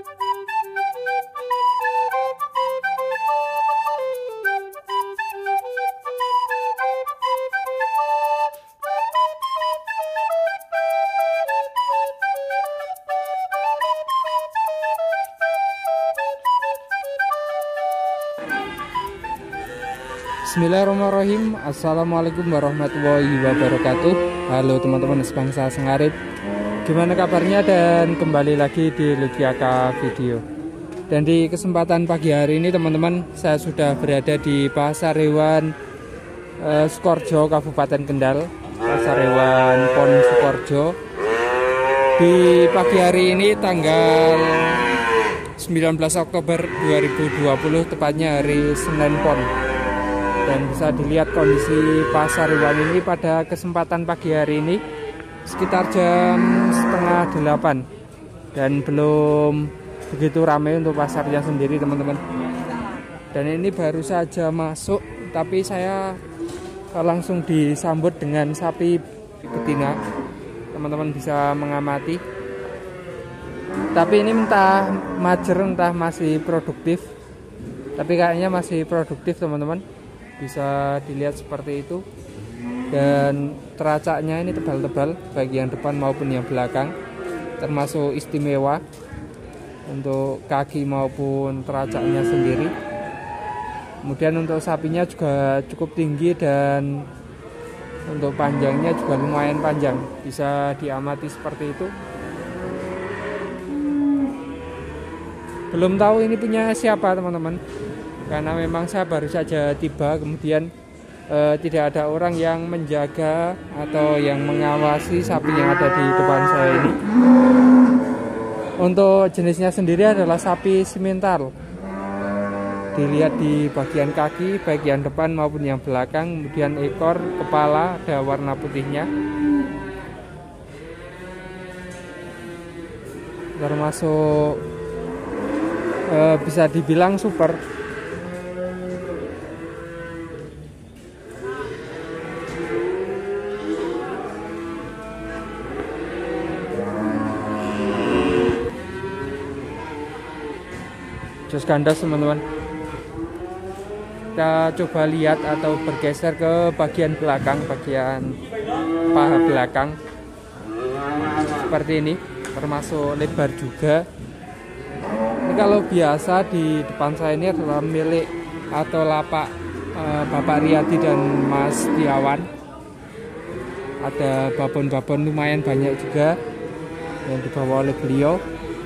Bismillahirrahmanirrahim. Assalamualaikum warahmatullahi wabarakatuh. Halo teman-teman sebangsa Sengarit, gimana kabarnya? Dan kembali lagi di Ludiaka Video. Dan di kesempatan pagi hari ini teman-teman, saya sudah berada di Pasar Hewan Sukoharjo, Kabupaten Kendal. Pasar Hewan Pon Sukoharjo. Di pagi hari ini tanggal 19 Oktober 2020, tepatnya hari Senin Pon. Dan bisa dilihat kondisi pasar hewan ini pada kesempatan pagi hari ini sekitar jam setengah 8, dan belum begitu ramai untuk pasarnya sendiri teman-teman. Dan ini baru saja masuk, tapi saya langsung disambut dengan sapi betina. Teman-teman bisa mengamati, tapi ini entah majer entah masih produktif, tapi kayaknya masih produktif teman-teman. Bisa dilihat seperti itu. Dan teracaknya ini tebal-tebal, baik yang depan maupun yang belakang, termasuk istimewa untuk kaki maupun teracaknya sendiri. Kemudian untuk sapinya juga cukup tinggi, dan untuk panjangnya juga lumayan panjang, bisa diamati seperti itu. Belum tahu ini punya siapa teman-teman, karena memang saya baru saja tiba, kemudian tidak ada orang yang menjaga atau yang mengawasi sapi yang ada di depan saya ini. Untuk jenisnya sendiri adalah sapi simental. Dilihat di bagian kaki, baik yang depan maupun yang belakang, kemudian ekor, kepala ada warna putihnya. Termasuk bisa dibilang super. Jos gandas teman-teman. Kita coba lihat atau bergeser ke bagian belakang, bagian paha belakang. Seperti ini, termasuk lebar juga. Ini kalau biasa di depan saya ini adalah milik atau lapak Bapak Riyadi dan Mas Tiawan. Ada babon-babon lumayan banyak juga yang dibawa oleh beliau.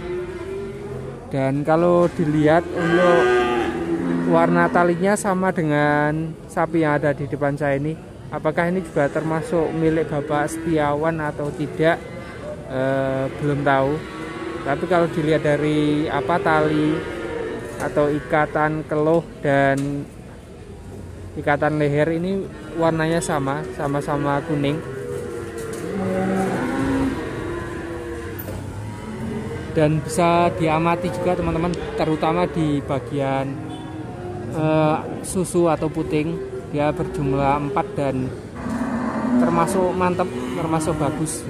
Dan kalau dilihat untuk warna talinya sama dengan sapi yang ada di depan saya ini. Apakah ini juga termasuk milik Bapak Setiawan atau tidak, belum tahu. Tapi kalau dilihat dari tali atau ikatan keluh dan ikatan leher ini warnanya sama-sama kuning. Dan bisa diamati juga teman-teman, terutama di bagian susu atau puting, dia berjumlah 4 dan termasuk mantap, termasuk bagus.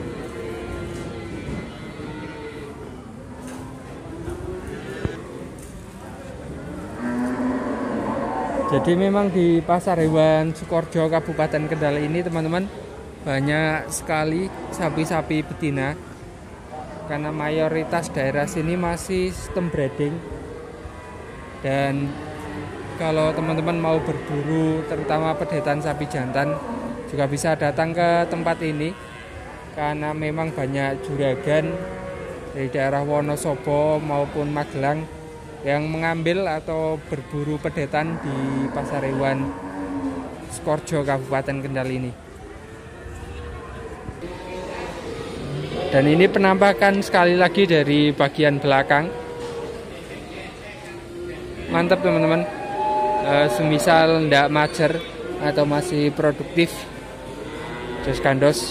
Jadi memang di Pasar Hewan Sukoharjo Kabupaten Kendal ini teman-teman, banyak sekali sapi-sapi betina, karena mayoritas daerah sini masih sistem breeding. Dan kalau teman-teman mau berburu terutama pedetan sapi jantan, juga bisa datang ke tempat ini, karena memang banyak juragan dari daerah Wonosobo maupun Magelang yang mengambil atau berburu pedetan di Pasar Hewan Sukoharjo Kabupaten Kendal ini. Dan ini penampakan sekali lagi dari bagian belakang. Mantap teman-teman. Semisal ndak majer atau masih produktif, jos gandos.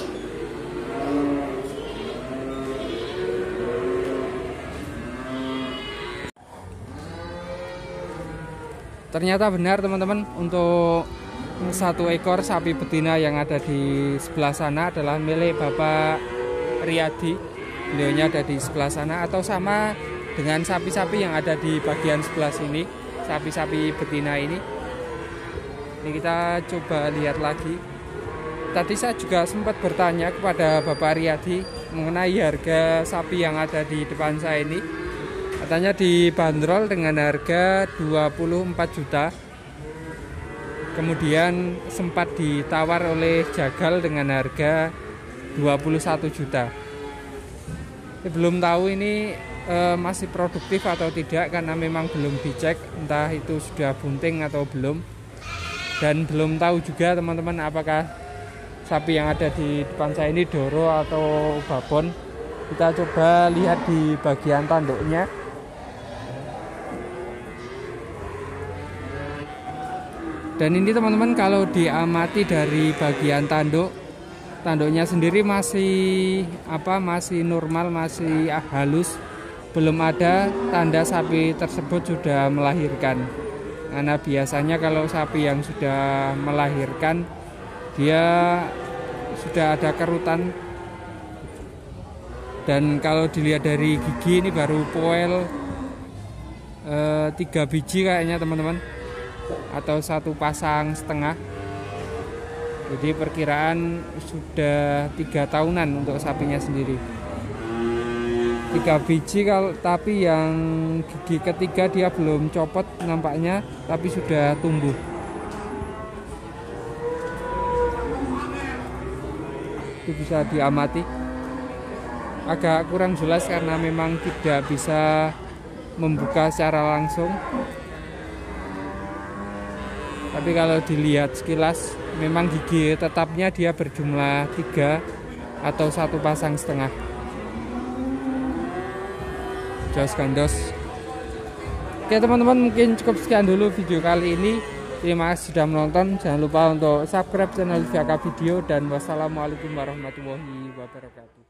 Ternyata benar teman-teman, untuk satu ekor sapi betina yang ada di sebelah sana adalah milik Bapak Riyadi. Beliaunya ada di sebelah sana, atau sama dengan sapi-sapi yang ada di bagian sebelah sini, sapi-sapi betina ini. Ini kita coba lihat lagi. Tadi saya juga sempat bertanya kepada Bapak Riyadi mengenai harga sapi yang ada di depan saya ini. Katanya dibanderol dengan harga 24 juta. Kemudian sempat ditawar oleh Jagal dengan harga 21 juta. Belum tahu ini masih produktif atau tidak, karena memang belum dicek entah itu sudah bunting atau belum. Dan belum tahu juga teman-teman apakah sapi yang ada di depan saya ini Doro atau Babon. Kita coba lihat di bagian tanduknya. Dan ini teman-teman, kalau diamati dari bagian tanduknya sendiri masih masih normal, masih halus. Belum ada tanda sapi tersebut sudah melahirkan. Karena biasanya kalau sapi yang sudah melahirkan dia sudah ada kerutan. Dan kalau dilihat dari gigi ini baru poel 3 biji kayaknya teman-teman, atau 1 pasang setengah. Jadi perkiraan sudah 3 tahunan untuk sapinya sendiri. 3 biji tapi yang gigi ketiga dia belum copot nampaknya, tapi sudah tumbuh. Itu bisa diamati. Agak kurang jelas karena memang tidak bisa membuka secara langsung. Tapi kalau dilihat sekilas memang gigi tetapnya dia berjumlah 3 atau 1 pasang setengah. Jos gandos. Oke teman-teman, mungkin cukup sekian dulu video kali ini. Terima kasih sudah menonton. Jangan lupa untuk subscribe channel Lutfi Aka Video, dan wassalamualaikum warahmatullahi wabarakatuh.